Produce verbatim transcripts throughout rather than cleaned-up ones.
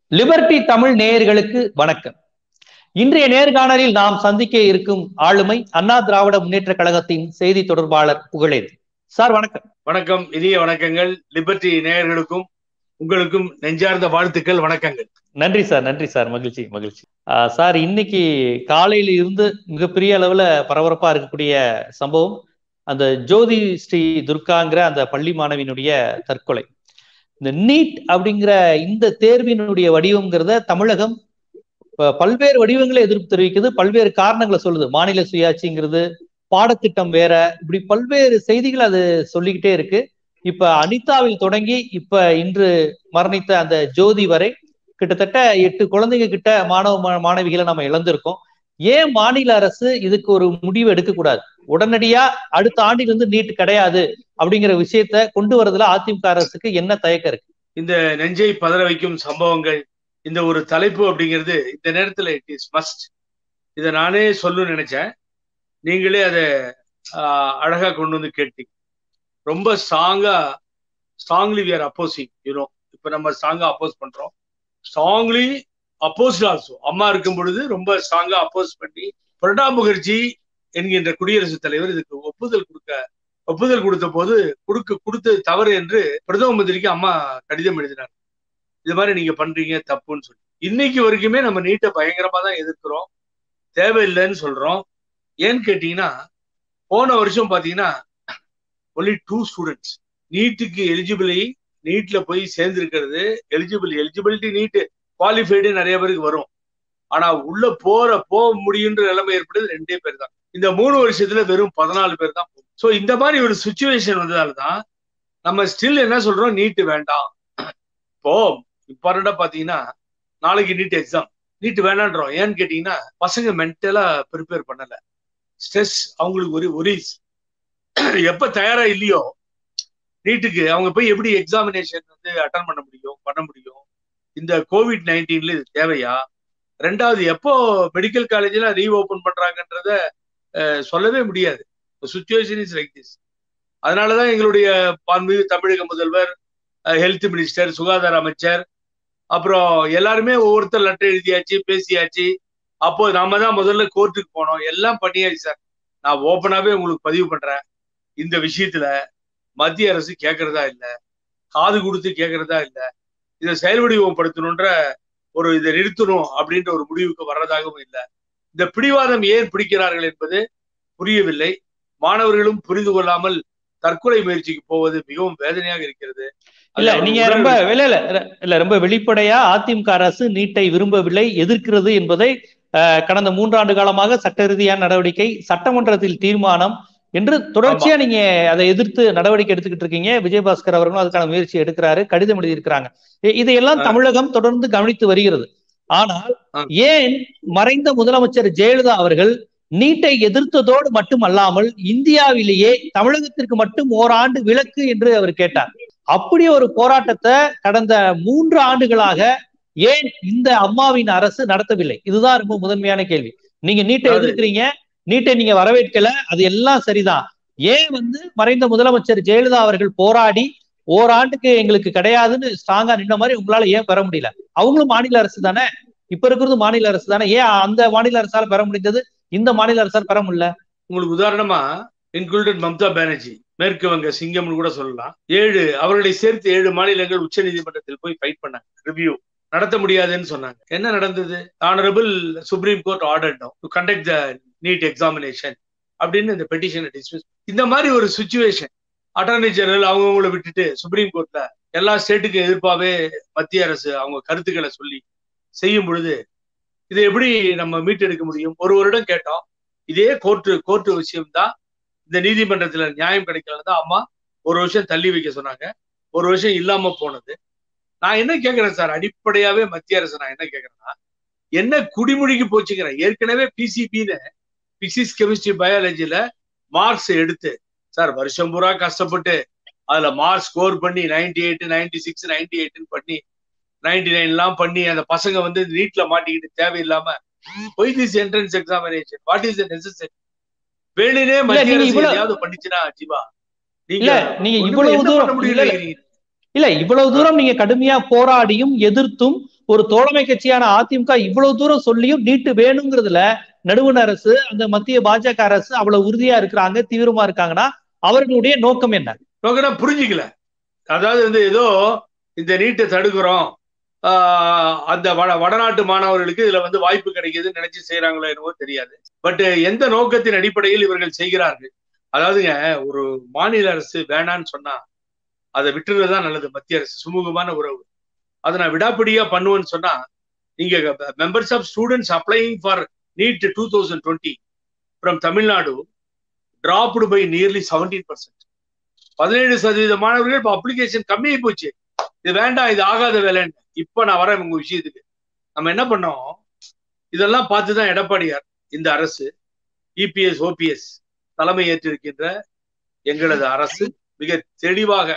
Liberty Tamil நேயர்களுக்கு வணக்கம். இன்றைய நேர்காணலில் நாம் சந்திக்க இருக்கும் ஆளுமை அண்ணா திராவிட முன்னேற்ற கழகத்தின் செய்தி தொடர்பாளர் புகழேந்தி சார். வணக்கம். வணக்கம், இனிய வணக்கங்கள். லிபர்டி நேயர்களுக்கும் உங்களுக்கும் நெஞ்சார்ந்த வாழ்த்துக்கள், வணக்கங்கள். நன்றி சார், நன்றி சார். மகிழ்ச்சி மகிழ்ச்சி சார். இன்னைக்கு காலையில இருந்து மிகப்பெரிய அளவுல பரபரப்பா இருக்கக்கூடிய சம்பவம் அந்த ஜோதி ஸ்ரீ துர்காங்கிற அந்த பள்ளி மாணவியினுடைய தற்கொலை. இந்த நீட் அப்படிங்கிற இந்த தேர்வினுடைய வடிவம்ங்கிறத தமிழகம் பல்வேறு வடிவங்களை எதிர்ப்பு தெரிவிக்குது, பல்வேறு காரணங்களை சொல்லுது. மாநில சுயாட்சிங்கிறது, பாடத்திட்டம் வேற, இப்படி பல்வேறு செய்திகள் அது சொல்லிக்கிட்டே இருக்கு. இப்ப அனிதாவில் தொடங்கி இப்ப இன்று மரணித்த அந்த ஜோதி வரை கிட்டத்தட்ட எட்டு குழந்தைங்க கிட்ட மாணவ மாணவிகளை நம்ம இழந்திருக்கோம். ஏன் மாநில அரசு இதுக்கு ஒரு முடிவு எடுக்க கூடாது? உடனடியா அடுத்த ஆண்டிலிருந்து நீட் கிடையாது அப்படிங்கிற விஷயத்த கொண்டு வரதுல அதிமுக அரசுக்கு என்ன தயக்கம் இருக்கு? இந்த நெஞ்சை பதற வைக்கும் சம்பவங்கள், இந்த ஒரு தலைப்பு அப்படிங்கிறது இந்த நேரத்துல இட் இஸ் மஸ்ட். இதை நானே சொல்லணும்னு நினைச்சேன், நீங்களே அதை அழகா கொண்டு வந்து கேட்டீங்க. ரொம்ப ஸ்ட்ராங்கா strongly we are opposing you know. இப்ப நம்ம ஸ்ட்ராங்கா அப்போஸ் பண்றோம், ஸ்ட்ராங்லி அப்போஸ்ட் ஆல்சோ. அம்மா இருக்கும் பொழுது ரொம்ப ஸ்ட்ராங்கா அப்போஸ் பண்ணி பிரணாப் முகர்ஜி என்கின்ற குடியரசுத் தலைவர் இதுக்கு ஒப்புதல் கொடுக்க ஒப்புதல் கொடுத்த போது கொடுக்க கொடுத்தது தவறு என்று பிரதம மந்திரிக்கு அம்மா கடிதம் எழுதினாங்க. இது மாதிரி நீங்க பண்றீங்க தப்புன்னு சொல்லி. இன்னைக்கு வரைக்குமே நம்ம நீட்டை பயங்கரமா தான் எதிர்க்கிறோம், தேவையில்லைன்னு சொல்றோம். ஏன்னு கேட்டீங்கன்னா, போன வருஷம் பாத்தீங்கன்னா ஒன்லி டூ ஸ்டூடெண்ட்ஸ் நீட்டுக்கு எலிஜிபிளி நீட்ல போய் சேர்ந்திருக்கிறது. எலிஜிபிள் எலிஜிபிலிட்டி நீட்டு குவாலிஃபைடு நிறைய பேருக்கு வரும், ஆனா உள்ள போற போக முடியுன்ற நிலைமை ஏற்படுது ரெண்டே பேர் தான். இந்த மூணு வருஷத்துல வெறும் பதினாலு பேர் தான். ஸோ இந்த மாதிரி ஒரு சுச்சுவேஷன் வந்ததாலதான் நம்ம ஸ்டில் என்ன சொல்றோம், நீட்டு வேண்டாம். இப்போ இம்பார்ட்டண்டா பாத்தீங்கன்னா நாளைக்கு நீட் எக்ஸாம், நீட் வேண்டான்றோம். ஏன்னு கேட்டீங்கன்னா பசங்க மென்டலா ப்ரிப்பேர் பண்ணல, ஸ்ட்ரெஸ் அவங்களுக்கு ஒரு ஒரீஸ். எப்ப தயாரா இல்லையோ நீட்டுக்கு, அவங்க போய் எப்படி எக்ஸாமினேஷன் வந்து அட்டன் பண்ண முடியும் பண்ண முடியும் இந்த கோவிட் நைன்டீன்ல இது தேவையா? ரெண்டாவது, எப்போ மெடிக்கல் காலேஜ்ல ரீஓபன் பண்றாங்கன்றத சொல்லவே முடியாது. Situation is like this. அதனாலதான் எங்களுடைய மாண்புமிகு தமிழக முதல்வர், ஹெல்த் மினிஸ்டர், சுகாதார அமைச்சர், அப்புறம் எல்லாருமே ஒவ்வொருத்தர் லெட்டர் எழுதியாச்சு, பேசியாச்சு. அப்போ நாம தான் முதல்ல கோர்ட்டுக்கு போனோம், எல்லாம் பண்ணியாச்சு சார். நான் ஓப்பனாவே உங்களுக்கு பதிவு பண்றேன், இந்த விஷயத்துல மத்திய அரசு கேட்கறதா இல்லை, காது கொடுத்து கேட்கறதா இல்லை, இதை செயல்வடிவப்படுத்தணுன்ற ஒரு இதை நிறுத்தணும் அப்படின்ற ஒரு முடிவுக்கு வர்றதாகவும் இல்லை. இந்த பிடிவாதம் ஏன் பிடிக்கிறார்கள் என்பது புரியவில்லை. மாணவர்களும் புரிந்து கொள்ளாமல் தற்கொலை முயற்சிக்கு போவது மிகவும் வேதனையாக இருக்கிறது. இல்ல நீங்க ரொம்ப இல்ல இல்ல ரொம்ப வெளிப்படையா அதிமுக அரசு நீட்டை விரும்பவில்லை, எதிர்க்கிறது என்பதை கடந்த மூன்றாண்டு காலமாக சட்ட ரீதியான நடவடிக்கை, சட்டமன்றத்தில் தீர்மானம் என்று தொடர்ச்சியா நீங்க அதை எதிர்த்து நடவடிக்கை எடுத்துக்கிட்டு இருக்கீங்க. விஜயபாஸ்கர் அவர்களும் அதுக்கான முயற்சி எடுக்கிறாரு, கடிதம் எழுதியிருக்கிறாங்க. இதையெல்லாம் தமிழகம் தொடர்ந்து கவனித்து வருகிறது. ஆனால் ஏன் மறைந்த முதலமைச்சர் ஜெயலலிதா அவர்கள் நீட்டை எதிர்த்ததோடு மட்டுமல்லாமல் இந்தியாவிலேயே தமிழகத்திற்கு மட்டும் ஓராண்டு விலக்கு என்று அவர் கேட்டார். அப்படி ஒரு போராட்டத்தை கடந்த மூன்று ஆண்டுகளாக ஏன் இந்த அம்மாவின் அரசு நடத்தவில்லை? இதுதான் ரொம்ப முதன்மையான கேள்வி. நீங்க நீட்டை எதிர்க்கிறீங்க, நீட்டை நீங்க வரவேற்கல, அது எல்லாம் சரிதான். ஏன் வந்து மறைந்த முதலமைச்சர் ஜெயலலிதா அவர்கள் போராடி ஓராண்டுக்கு எங்களுக்கு கிடையாதுன்னு ஸ்ட்ராங்கா நின்ன மாதிரி உங்களால ஏன் பெற முடியல? அவங்களும் மாநில அரசு தானே, இப்ப இருக்கிறது மாநில அரசு தானே, ஏன் அந்த மாநில அரசால பெற முடிந்தது, இந்த மாநில அரசால் பெற முடியல? உங்களுக்கு உதாரணமா இன்க்ளூடட் மம்தா பானர்ஜி, மேற்கு வங்க சிங்கம்னு கூட சொல்லலாம். ஏழு அவர்களை சேர்த்து ஏழு மாநிலங்கள் உச்ச நீதிமன்றத்தில் போய் ஃபைட் பண்ணாங்க, ரிவ்யூ நடத்த முடியாதுன்னு சொன்னாங்க. என்ன நடந்தது? Honourable Supreme Court order to conduct the NEET examination அப்படின்னு இந்த பெட்டிஷனை டிஸ்மிஸ். இந்த மாதிரி ஒரு சிச்சுவேஷன், அட்டார்னி ஜெனரல் அவங்கவுங்களை விட்டுட்டு சுப்ரீம் கோர்ட்ல எல்லா ஸ்டேட்டுக்கும் எதிர்ப்பாவே மத்திய அரசு அவங்க கருத்துக்களை சொல்லி செய்யும் பொழுது இதை எப்படி நம்ம மீட்டெடுக்க முடியும்? ஒரு வருடம் கேட்டோம், இதே கோர்ட்டு கோர்ட்டு விஷயம்தான், இந்த நீதிமன்றத்துல நியாயம் கிடைக்கலன்னு தான் அம்மா ஒரு வருஷம் தள்ளி வைக்க சொன்னாங்க, ஒரு வருஷம் இல்லாம போனது. நான் என்ன கேட்கிறேன் சார், அடிப்படையாவே மத்திய அரசு நான் என்ன கேட்கிறேன்னா, என்ன குடிமொழிக்கு போச்சுக்கிறேன். ஏற்கனவே பிசிபின்னு பிசிக்ஸ் கெமிஸ்ட்ரி பயாலஜில மார்க்ஸ் எடுத்து சார் வருஷம் பூரா கஷ்டப்பட்டு அதுல மார்க் ஸ்கோர் பண்ணி ninety eight ninety six ninety எயிட்னு பண்ணி நைன்டி நைன் எல்லாம் பண்ணி அந்த பசங்க வந்து நீட்ல மாட்டிக்கிட்டு தேவையில்லாம போய் this entrance examination what is the necessary? வேணுனே மத்திய அரசு எதையாவது பண்ணிச்சுன்னா ஜீவா நீங்க நீங்க இவ்வளவு தூரம் இல்ல இவ்வளவு தூரம் நீங்க கடுமையா போராடியும் எதிர்த்தும் ஒரு தோழமை கட்சியான அதிமுக இவ்வளவு தூரம் சொல்லியும் நீட்டு வேணுங்கிறதுல நடுவண் அரசு, அந்த மத்திய பாஜக அரசு அவ்வளவு உறுதியா இருக்கிறாங்க, தீவிரமா இருக்காங்கன்னா அவர்களுடைய நோக்கம் என்ன? நோக்கம் புரிஞ்சுக்கல. அதாவது வந்து ஏதோ இந்த நீட்டை தடுக்கிறோம், ஆஹ் அந்த வட வடநாட்டு மாணவர்களுக்கு இதுல வந்து வாய்ப்பு கிடைக்குதுன்னு நினைச்சு செய்யறாங்களோ என்னவோ தெரியாது. பட் எந்த நோக்கத்தின் அடிப்படையில் இவர்கள் செய்கிறார்கள்? அதாவதுங்க, ஒரு மாநில அரசு வேணான்னு சொன்னா அதை விட்டுறதுதான் நல்லது. மத்திய அரசு சுமூகமான உறவு, அதை நான் விடாப்பிடியா பண்ணுவேன்னு சொன்னா, நீங்க members of students applying for NEET two thousand twenty from Tamil Nadu dropped by nearly seventeen percent. பதினேழு சதவீத மாணவர்கள் இப்போ அப்ளிகேஷன் கம்மியாகி போச்சு. இது வேண்டாம், இது ஆகாத வேலைன்னு. இப்ப நான் வரேன் உங்க விஷயத்துக்கு. நம்ம என்ன பண்ணோம், இதெல்லாம் பார்த்துதான் எடப்பாடியார் இந்த அரசு, இபிஎஸ் ஓபிஎஸ் தலைமை ஏற்றிருக்கின்ற எங்களது அரசு மிக தெளிவாக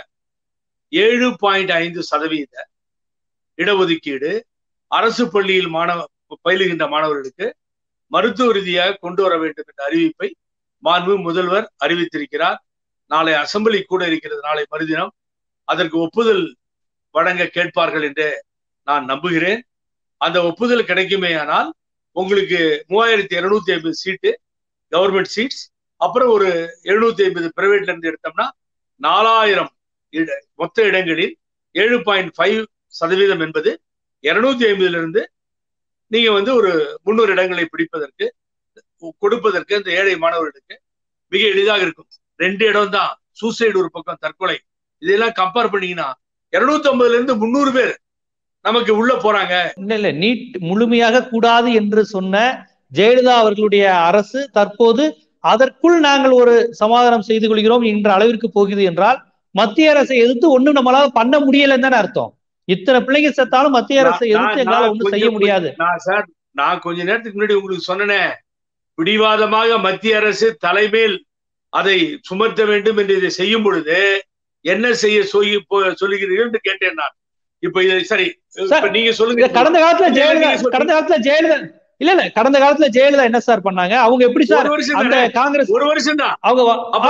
ஏழு பாயிண்ட் ஐந்து சதவீத இடஒதுக்கீடு அரசு பள்ளியில் மாணவ பயிலுகின்ற மாணவர்களுக்கு மருத்துவ ரீதியாக கொண்டு வர வேண்டும் என்ற அறிவிப்பை மாண்பு முதல்வர் அறிவித்திருக்கிறார். நாளை அசெம்பிளி கூட இருக்கிறது, நாளை மறுதினம். அதற்கு ஒப்புதல் வழங்க கேட்பார்கள் என்று நான் நம்புகிறேன். அந்த ஒப்புதல் கிடைக்குமே ஆனால் உங்களுக்கு மூவாயிரத்தி இருநூத்தி ஐம்பது சீட்டு கவர்மெண்ட் சீட்ஸ், அப்புறம் ஒரு எழுநூத்தி ஐம்பது பிரைவேட்ல இருந்து எடுத்தோம்னா நாலாயிரம் மொத்த இடங்களில் ஏழு பாயிண்ட் ஃபைவ் சதவீதம் என்பது இருநூத்தி ஐம்பதுல இருந்து நீங்க வந்து ஒரு முன்னூறு இடங்களை பிடிப்பதற்கு கொடுப்பதற்கு அந்த ஏழை மாணவர்களுக்கு மிக எளிதாக இருக்கும். ரெண்டு இடம் தான் சூசைடு, ஒரு பக்கம் தற்கொலை. இதெல்லாம் கம்பேர் பண்ணீங்கன்னா இருநூத்தி ஐம்பதுல இருந்து முன்னூறு பேர் நமக்கு உள்ள போறாங்க. இல்ல இல்ல நீட் முழுமையாக கூடாது என்று சொன்ன ஜெயலலிதா அவர்களுடைய அரசு தற்போது அதற்குள் நாங்கள் ஒரு சமாதானம் செய்து கொள்கிறோம் என்ற அளவிற்கு போகுது என்றால் மத்திய அரசை எதிர்த்து ஒண்ணும் நம்மளால பண்ண முடியலன்னு தானே அர்த்தம். இத்தனை பிள்ளைங்க செத்தாலும் மத்திய அரசை எதிர்த்து எங்களால ஒண்ணும் செய்ய முடியாது. நான் சார் நான் கொஞ்ச நேரத்துக்கு முன்னாடி உங்களுக்கு சொன்னேன், பிடிவாதமாக மத்திய அரசு தலைமையில் அதை சுமத்த வேண்டும் என்று இதை செய்யும் பொழுது என்ன செய்ய சொல்லி சொல்லுகிறீர்கள் என்று கேட்டேன் நான். இப்ப இது சரி, நீங்க சொல்லுங்க. கடந்த காலத்துல ஜெயலலிதா கடந்த காலத்துல ஜெயலலிதா இல்ல இல்ல கடந்த காலத்துல ஜெயலலிதா என்ன சார் பண்ணாங்க? அவங்க எப்படி சார் அந்த காங்கிரஸ் ஒரு வருஷம் தான் அவங்க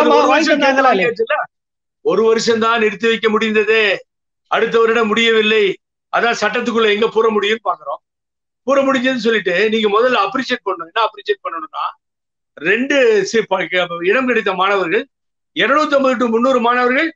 ஒரு வருஷம் தான் நிறுத்தி வைக்க முடிந்தது, அடுத்த வருடம் முடியவில்லை. அதான் சட்டத்துக்குள்ள எங்க பூர முடியும்னு பாக்குறோம். பூர முடிஞ்சதுன்னு சொல்லிட்டு நீங்க முதல்ல அப்ரிஷியேட் பண்ணணும். என்ன அப்ரிஷியேட் பண்ணணும்னா, ரெண்டு இடம் கிடைத்த மாணவர்கள் இருநூத்தி ஐம்பது டு முன்னூறு மாணவர்கள்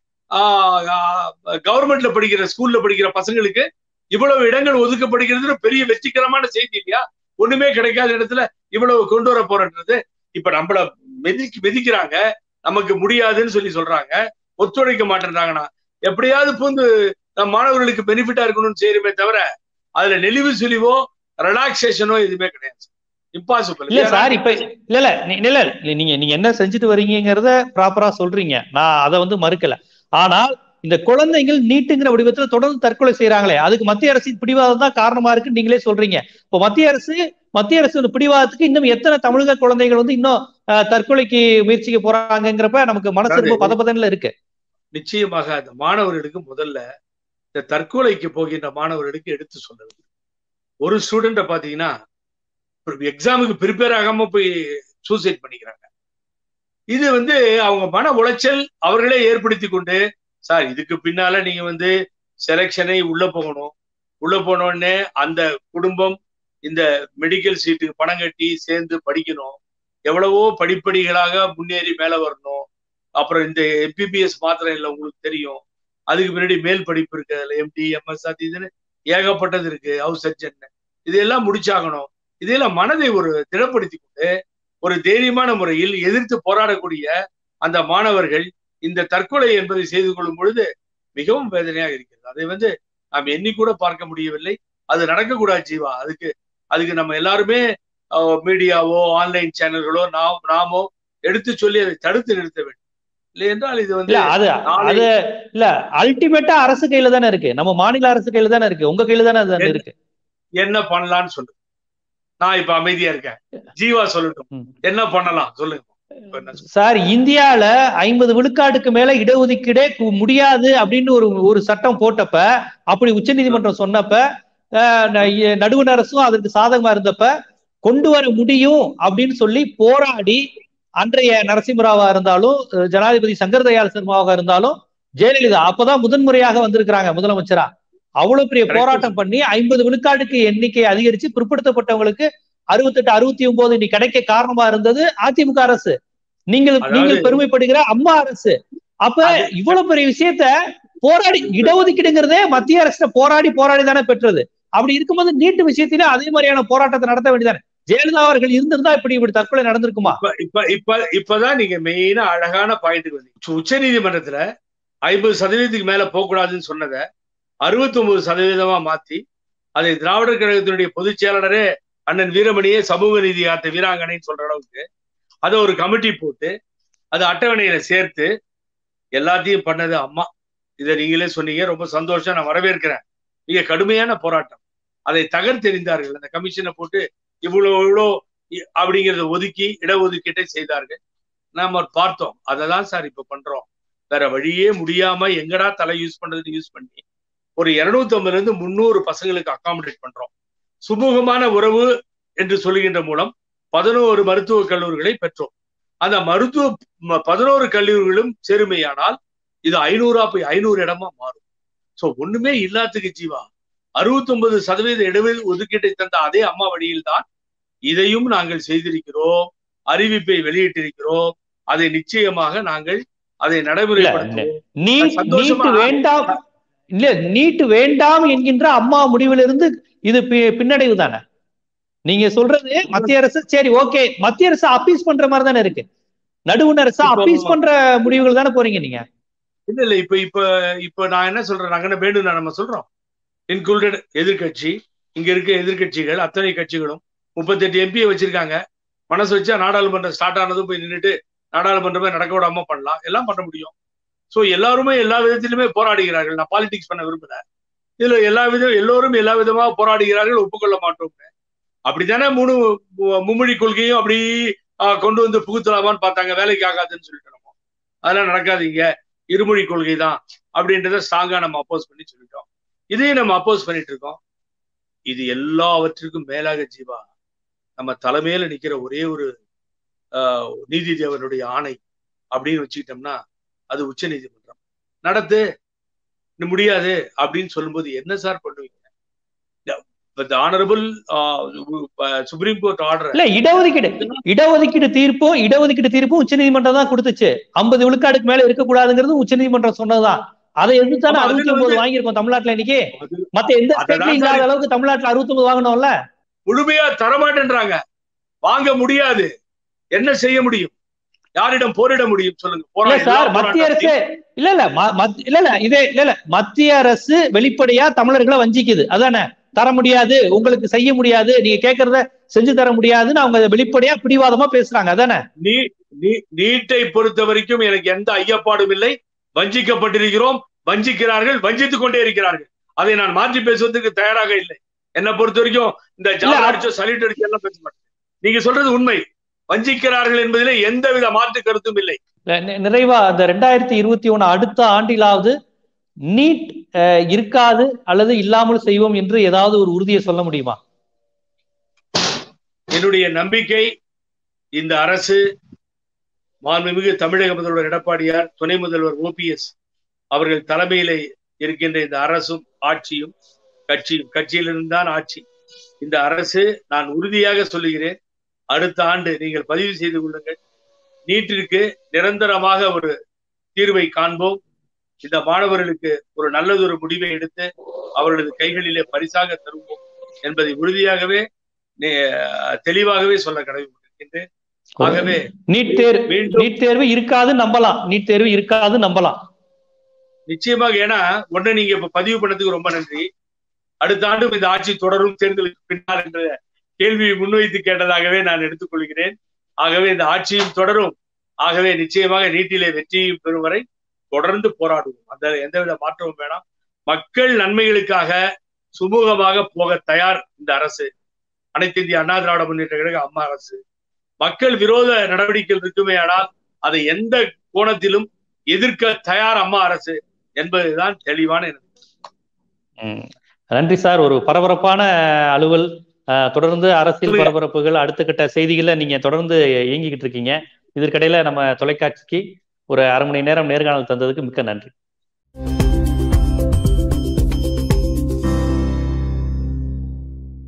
கவர்மெண்ட்ல படிக்கிற ஸ்கூல்ல படிக்கிற பசங்களுக்கு இவ்வளவு இடங்கள் ஒதுக்கப்படுகிறது பெரிய வெற்றிகரமான செய்தி இல்லையா? ஒண்ணுமே கிடைக்காத இடத்துல இவ்வளவு கொண்டு வர போறன்றது. இப்ப நம்மள மெதிக்கு மெதிக்கிறாங்க, நமக்கு முடியாதுன்னு சொல்லி சொல்றாங்க, ஒத்துழைக்க மாட்டேன்றாங்கன்னா எப்படியாவது பூந்து மாணவர்களுக்கு பெனிஃபிட்டா இருக்கணும்னு செய்யறமே தவிர அதுல நெளிவு சுழிவோ ரிலாக்ஸேஷனோ எதுவுமே கிடையாது. இம்பாசிபிள். இல்ல சார், இப்ப இல்ல இல்ல இல்ல நீங்க நீங்க என்ன செஞ்சுட்டு வரீங்கிறத ப்ராப்பரா சொல்றீங்க, நான் அதை வந்து மறுக்கல. ஆனால் இந்த குழந்தைகள் நீட்டுங்கிற வடிவத்துல தொடர்ந்து தற்கொலை செய்யறாங்களே, அதுக்கு மத்திய அரசின் பிடிவாதம் தான் காரணமா இருக்கு நீங்களே சொல்றீங்க. இப்போ மத்திய அரசு மத்திய அரசு பிடிவாதத்துக்கு இன்னும் எத்தனை தமிழக குழந்தைகள் வந்து இன்னும் தற்கொலைக்கு முயற்சிக்க போறாங்கிறப்ப நமக்கு மனசு ரொம்ப பதபதன்ல இருக்கு. நிச்சயமாக அந்த மாணவர்களுக்கு முதல்ல இந்த தற்கொலைக்கு போகின்ற மாணவர்களுக்கு எடுத்து சொல்றது. ஒரு ஸ்டூடெண்ட பாத்தீங்கன்னா எக்ஸாமுக்கு ப்ரிப்பேர் ஆகாம போய் சூசைட் பண்ணிக்கிறாங்க. இது வந்து அவங்க மன உளைச்சல் அவர்களே ஏற்படுத்தி கொண்டு, சார் இதுக்கு பின்னால நீங்க வந்து செலெக்ஷனை உள்ள போகணும், உள்ள போனோடனே அந்த குடும்பம் இந்த மெடிக்கல் சீட்டுக்கு பணம் கட்டி சேர்ந்து படிக்கணும், எவ்வளவோ படிப்படிகளாக முன்னேறி மேல வரணும். அப்புறம் இந்த எம்பிபிஎஸ் மாத்திரம் இல்லை, உங்களுக்கு தெரியும், அதுக்கு முன்னாடி மேல் படிப்பு இருக்கு, அதுல எம்டி எம்எஸ் அது இதுன்னு ஏகப்பட்டது இருக்கு, ஹவுஸ் சர்ஜன், இதெல்லாம் முடிச்சாகணும். இதெல்லாம் மனதை ஒரு திடப்படுத்தி கொண்டு ஒரு தைரியமான முறையில் எதிர்த்து போராடக்கூடிய அந்த மாணவர்கள் இந்த தற்கொலை என்பதை செய்து கொள்ளும் பொழுது மிகவும் வேதனையாக இருக்கிறது. அதை வந்து நாம் எண்ணி கூட பார்க்க முடியவில்லை. அது நடக்கக்கூடாது ஜீவா. அதுக்கு அதுக்கு நம்ம எல்லாருமே மீடியாவோ ஆன்லைன் சேனல்களோ நாம் நாமோ எடுத்து சொல்லி அதை தடுத்து நிறுத்த வேண்டும். இல்லை என்றால் இது வந்து அது அது இல்ல அல்டிமேட்டா அரசு கையில தானே இருக்கு, நம்ம மாநில அரசு கையில தானே இருக்கு, உங்க கையில தானே இருக்கு. என்ன பண்ணலாம்னு சொல்லு. நான் இப்ப அமைதியா இருக்கேன், ஜீவா சொல்லட்டும், என்ன பண்ணலாம் சொல்லுங்க சார். இந்தியால ஐம்பது விழுக்காட்டுக்கு மேல இடஒதுக்கீடே முடியாது அப்படின்னு ஒரு ஒரு சட்டம் போட்டப்ப, அப்படி உச்ச நீதிமன்றம் சொன்னப்ப, நடுவண் அரசும் அதற்கு சாதகமா இருந்தப்ப கொண்டு வர முடியும் அப்படின்னு சொல்லி போராடி அன்றைய நரசிம்மராவா இருந்தாலும் ஜனாதிபதி சங்கர் தயாள் சர்மாவாக இருந்தாலும் ஜெயலலிதா அப்பதான் முதன்முறையாக வந்திருக்கிறாங்க முதலமைச்சரா. அவ்வளவு பெரிய போராட்டம் பண்ணி ஐம்பது விழுக்காடுக்கு எண்ணிக்கை அதிகரிச்சு பிற்படுத்தப்பட்டவங்களுக்கு அறுபத்தி எட்டு அறுபத்தி ஒன்பது இன்னைக்கு கிடைக்க காரணமா இருந்தது அதிமுக அரசு. நீங்கள் நீங்கள் பெருமைப்படுகிற அம்மா அரசு. அப்ப இவ்வளவு பெரிய விஷயத்த போராடி இடஒதுக்கீடுங்கிறதே மத்திய அரசு போராடி போராடி தானே பெற்றது. அப்படி இருக்கும்போது நீட்டு விஷயத்திலே அதே மாதிரியான போராட்டத்தை நடத்த வேண்டியதானே. ஜெயலலிதா அவர்கள் இருந்திருந்தா இப்படி இப்படி தற்கொலை நடந்திருக்குமா? இப்ப இப்ப இப்பதான் நீங்க மெயினா அழகான பாயிண்ட்டுக்கு வந்தீங்க. உச்ச நீதிமன்றத்துல ஐம்பது சதவீதத்துக்கு மேல போகக்கூடாதுன்னு சொன்னதை அறுபத்தி ஒன்பது சதவீதமா மாத்தி அதை திராவிடர் கழகத்தினுடைய பொதுச் செயலாளரே அண்ணன் வீரமணியே சமூக நீதி காத்த வீராங்கனைன்னு சொல்ற அளவுக்கு அதை ஒரு கமிட்டி போட்டு அதை அட்டவணையில சேர்த்து எல்லாத்தையும் பண்ணது அம்மா. இதை நீங்களே சொன்னீங்க, ரொம்ப சந்தோஷம், நான் வரவேற்கிறேன். மிக கடுமையான போராட்டம். அதை தகர்த்தெறிந்தார்கள். அந்த கமிஷனை போட்டு இவ்வளவு இவ்வளோ அப்படிங்கிறத ஒதுக்கி இடஒதுக்கீட்டை செய்தார்கள். நாம பார்த்தோம். அதை தான் சார் இப்ப பண்றோம். வேற வழியே முடியாம எங்கடா தலை யூஸ் பண்றதுன்னு யூஸ் பண்ணி ஒரு இருநூத்தி ஐம்பதுல இருந்து முன்னூறு பசங்களுக்கு அகாமடேட் பண்றோம். சுமூகமான உறவு என்று சொல்லுகின்ற மூலம் பதினோரு மருத்துவக் கல்லூரிகளை பெற்றோம். அந்த மருத்துவ பதினோரு கல்லூரிகளும் சேருமையானால் இது ஐநூறா போய் ஐநூறு இடமா மாறும். சோ ஒண்ணுமே இல்லாததுக்கு ஜீவா அறுபத்தி ஒன்பது சதவீத இடஒது ஒதுக்கீட்டை தந்த அதே அம்மா வழியில் தான் இதையும் நாங்கள் செய்திருக்கிறோம். அறிவிப்பை வெளியிட்டிருக்கிறோம். அதை நிச்சயமாக நாங்கள் அதை நடைமுறைப்படுத்துவோம். வேண்டாம் இல்ல நீட்டு வேண்டாம் என்கின்ற அம்மா முடிவிலிருந்து இது பின்னடைவு தானே. நீங்க சொல்றது மத்திய அரசு சரி ஓகே, மத்திய அரசு அப்பீஸ் பண்ற மாதிரி தானே இருக்கு. நடுவண் அரசு அப்பீஸ் பண்ற முடிவுகள் தானே போறீங்க நீங்க. இல்ல இல்ல இப்ப இப்ப இப்ப நான் என்ன சொல்றேன், நாங்க வேண்டும் நம்ம சொல்றோம். இன்க்ளூடட் எதிர்கட்சி, இங்க இருக்க எதிர்கட்சிகள் அத்தனை கட்சிகளும் முப்பத்தி எட்டு எம்பியை வச்சிருக்காங்க. மனசு வச்சா நாடாளுமன்றம் ஸ்டார்ட் ஆனதும் போய் நின்றுட்டு நாடாளுமன்றமே நடக்க விடாம பண்ணலாம், எல்லாம் பண்ண முடியும். சோ எல்லாருமே எல்லா விதத்திலுமே போராடுகிறார்கள். நான் பாலிடிக்ஸ் பண்ண விரும்பல. இதுல எல்லா விதம் எல்லோரும் எல்லா விதமா போராடுகிறார்கள், ஒப்புக்கொள்ள மாட்டோம். அப்படித்தானே மூணு மும்மொழி கொள்கையும் அப்படி கொண்டு வந்து புகுத்தலாமான்னு பார்த்தாங்க, வேலைக்கு ஆகாதுன்னு சொல்லிட்டு நம்ம அதெல்லாம் நடக்காதீங்க, இருமொழி கொள்கை தான் அப்படின்றத ஸ்ட்ராங்கா நம்ம அப்போஸ் பண்ணி சொல்லிட்டோம். இதையும் நம்ம அப்போஸ் பண்ணிட்டு இருக்கோம். இது எல்லாவற்றுக்கும் மேலாக ஜீவா நம்ம தலைமையில நிக்கிற ஒரே ஒரு ஆஹ் நீதி தேவனுடைய ஆணை அப்படின்னு வச்சுக்கிட்டோம்னா அது உச்ச நீதிமன்றம். நடத்து முடியாது அப்படின்னு சொல்லும்போது என்ன சார் பண்ணுவீங்க? சுப்ரீம் கோர்ட் ஆர்டர் இல்ல இடஒதுக்கீடு இடஒதுக்கீடு தீர்ப்பு இடஒதுக்கீடு தீர்ப்பு உச்ச நீதிமன்றம் தான் கொடுத்துச்சு. ஐம்பது விழுக்காடுக்கு மேல இருக்கக்கூடாதுங்கிறது உச்ச நீதிமன்றம் சொன்னதுதான். அதை எதிர்த்தானே அறுபத்தி ஒன்பது வாங்கியிருக்கோம் தமிழ்நாட்டுல. இன்னைக்கு மத்த எந்த ஸ்டேட்லயும் இல்லாத அளவுக்கு தமிழ்நாட்டுல அறுபத்தி ஒன்பது வாங்கணும்ல. முழுமையா தரமாட்டேன்றாங்க, வாங்க முடியாது. என்ன செய்ய முடியும்? யாரிடம் போரிட முடியும் சொல்லுங்க சார்? மத்திய அரசு இல்ல இல்ல இல்ல இல்ல இதே இல்ல இல்ல மத்திய அரசு வெளிப்படையா தமிழர்களை வஞ்சிக்குது. அதானே தர முடியாது, உங்களுக்கு செய்ய முடியாது, நீங்க கேட்கறத செஞ்சு தர முடியாதுன்னு அவங்க வெளிப்படையா பிடிவாதமா பேசுறாங்க. அதானே? நீ நீட்டை பொறுத்த வரைக்கும் எனக்கு எந்த ஐயப்பாடும் இல்லை. வஞ்சிக்கப்பட்டிருக்கிறோம், வஞ்சிக்கிறார்கள், வஞ்சித்துக் கொண்டே இருக்கிறார்கள். அதை நான் மாற்றி பேசுவதற்கு தயாராக இல்லை. என்னை பொறுத்த வரைக்கும் இந்த ஜாப் அடிச்சோ சல்யூட் அடிச்சோ எல்லாம் பேச மாட்டேன். நீங்க சொல்றது உண்மை, வஞ்சிக்கிறார்கள் என்பதிலே எந்தவித மாற்று கருத்தும் இல்லை. நிறைவா அந்த ரெண்டாயிரத்தி இருபத்தி ஒண்ணு அடுத்த ஆண்டிலாவது நீட் இருக்காது அல்லது இல்லாமல் செய்வோம் என்று ஏதாவது ஒரு உறுதியை சொல்ல முடியுமா? என்னுடைய நம்பிக்கை இந்த அரசு, மாண்புமிகு தமிழக முதல்வர் எடப்பாடியார், துணை முதல்வர் ஓபிஎஸ் அவர்கள் தலைமையிலே இருக்கின்ற இந்த அரசும் ஆட்சியும் கட்சியும், கட்சியிலிருந்து தான் ஆட்சி, இந்த அரசு நான் உறுதியாக சொல்லுகிறேன், அடுத்த ஆண்டு நீங்கள் பதிவு செய்து கொள்ளுங்கள், நீட்டிற்கு நிரந்தரமாக ஒரு தீர்வை காண்போம். இந்த மாணவர்களுக்கு ஒரு நல்லதொரு முடிவை எடுத்து அவர்களது கைகளிலே பரிசாக தருவோம் என்பதை உறுதியாகவே தெளிவாகவே சொல்ல கடமைப்பட்டிருக்கின்றேன். ஆகவே நீட் தேர்வு நீட் தேர்வு இருக்காது நம்பலாம். நீட் தேர்வு இருக்காது நம்பலாம் நிச்சயமாக. ஏன்னா ஒண்ணு நீங்க இப்ப பதிவு பண்ணதுக்கு ரொம்ப நன்றி. அடுத்த ஆண்டும் இந்த ஆட்சி தொடரும் தேர்தலுக்கு பின்னால் என்ற கேள்வியை முன்வைத்து கேட்டதாகவே நான் எடுத்துக்கொள்கிறேன். ஆகவே இந்த ஆட்சியும் தொடரும். ஆகவே நிச்சயமாக நீட்டிலே வெற்றியும் பெறும் வரை தொடர்ந்து போராடுவோம். அந்த எந்தவித மாற்றமும் வேணாம். மக்கள் நன்மைகளுக்காக சுமூகமாக போக தயார் இந்த அரசு. அனைத்து இந்திய அண்ணா திராவிட முன்னேற்ற கழக அம்மா அரசு. மக்கள் விரோத நடவடிக்கைகள் இருக்குமே ஆனால் அதை எந்த கோணத்திலும் எதிர்க்க தயார் அம்மா அரசு என்பதுதான் தெளிவான எண்ணம். நன்றி சார். ஒரு பரபரப்பான அலுவல், தொடர்ந்து அரசியல் பரபரப்புகள், அடுத்த கட்ட செய்திகளை நீங்க தொடர்ந்து இயங்கிக்கிட்டு இருக்கீங்க. இதற்கிடையில நம்ம தொலைக்காட்சிக்கு ஒரு அரை மணி நேரம் நேர்காணல் தந்ததுக்கு மிக்க நன்றி.